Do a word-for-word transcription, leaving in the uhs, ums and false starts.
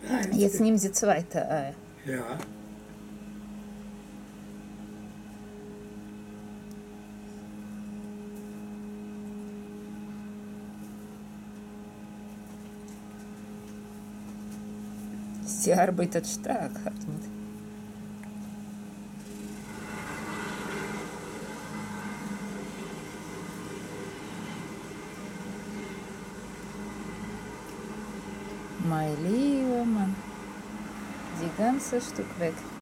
Eins. Jetzt nimm die zweite Ei. Ja. Sie arbeitet stark, Hartmut. Mein lieber Mann, die ganze Stück weg.